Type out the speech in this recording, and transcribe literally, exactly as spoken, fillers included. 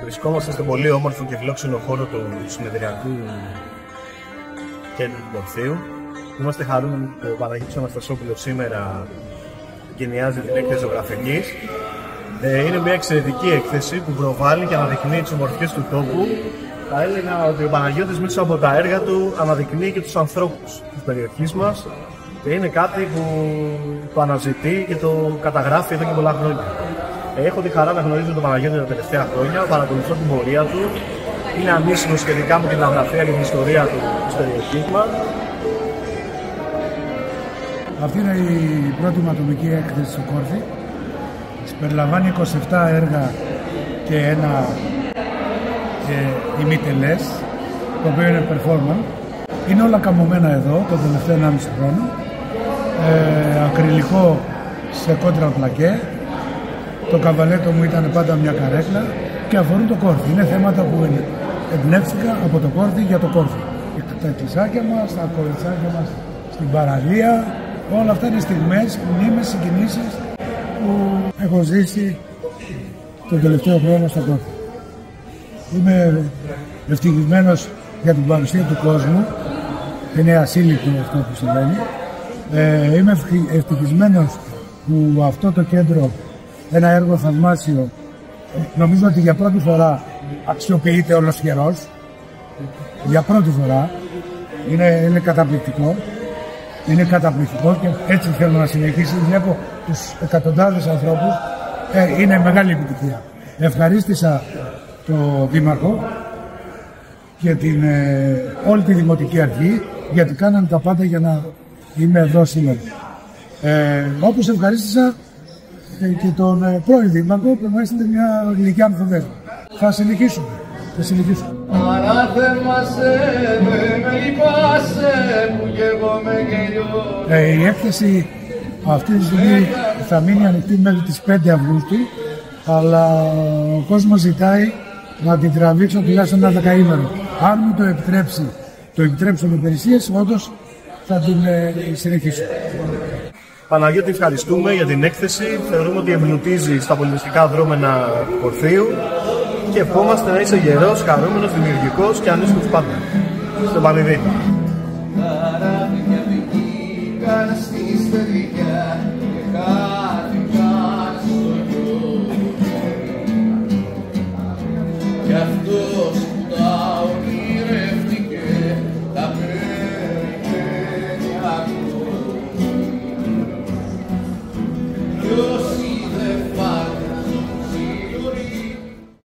Βρισκόμαστε στον πολύ όμορφο και φιλόξενο χώρο του συνεδριακού κέντρου του Ορφείου. Είμαστε χαρούμενοι που ο Παναγιώτης Αναστασόπουλος σήμερα γενιάζει την έκθεση ζωγραφικής. Ε, είναι μια εξαιρετική έκθεση που προβάλλει και αναδεικνύει τις ομορφιές του τόπου. Θα έλεγα ότι ο Παναγιώτης μέσα από τα έργα του αναδεικνύει και τους ανθρώπους της περιοχής μας και είναι κάτι που το αναζητεί και το καταγράφει εδώ και πολλά χρόνια. Έχω τη χαρά να γνωρίζω τον Παναγιώτη τα τελευταία χρόνια, παρακολουθώ την πορεία του. Είναι ανήσυχο σχετικά με την γραφεία και την ιστορία του της περιοχής μας. Αυτή είναι η πρώτη μου ατομική έκθεση στο Κόρφι. Περιλαμβάνει είκοσι επτά έργα και ένα ημιτελές, το οποίο είναι performance. Είναι όλα καμωμένα εδώ, το τελευταίο ενάμιση χρόνο. Ε, ακριλικό σε κόντρα πλακέ. Το καβαλέτο μου ήταν πάντα μια καρέκλα και αφορούν το Κόρφι. Είναι θέματα που εμπνεύστηκα από το Κόρφι για το Κόρφι. Τα εκκλησάκια μας, τα κοριτσάκια μας στην παραλία, όλα αυτά είναι στιγμές, μνήμες, συγκινήσεις που έχω ζήσει τον τελευταίο χρόνο στο Κόρφι. Είμαι ευτυχισμένος για την παρουσία του κόσμου. Είναι ασύλληπτο αυτό που συμβαίνει. Ε, είμαι ευτυχισμένος που αυτό το κέντρο, ένα έργο θαυμάσιο, νομίζω ότι για πρώτη φορά αξιοποιείται ολοσχερός. Για πρώτη φορά. Είναι, είναι καταπληκτικό. Είναι καταπληκτικό και έτσι θέλω να συνεχίσει. Βλέπω τους εκατοντάδες ανθρώπους. Ε, είναι μεγάλη επιτυχία. Ευχαρίστησα το Δήμαρχο και την, ε, όλη τη Δημοτική Αρχή γιατί κάνανε τα πάντα για να είμαι εδώ σήμερα. Ε, όπως ευχαρίστησα ε, και τον ε, πρώην Δήμαρχο που μου έστειλε μια γλυκιά ανθοδέσμη. Θα συνεχίσουμε. Θα συνεχίσουμε. Ε, η έκθεση αυτή τη στιγμή θα μείνει ανοιχτή μέχρι τις πέντε Αυγούστου, αλλά ο κόσμος ζητάει να την τραβήξω τουλάχιστον ένα δεκαήμερο. Αν μου το επιτρέψει, το επιτρέψουν οι υπηρεσίες, όντως θα την ε, συνεχίσω. Παναγιώτη, ευχαριστούμε για την έκθεση. Θεωρούμε ότι εμπλουτίζει στα πολιτιστικά δρόμενα του Ορφείου και ευχόμαστε να είσαι γερός, χαρούμενος, δημιουργικός και ανήσυχος πάντα. Στο Πανιδί. Κι αυτός που τα ονειρεύτηκε τα περιμένει ακόμη.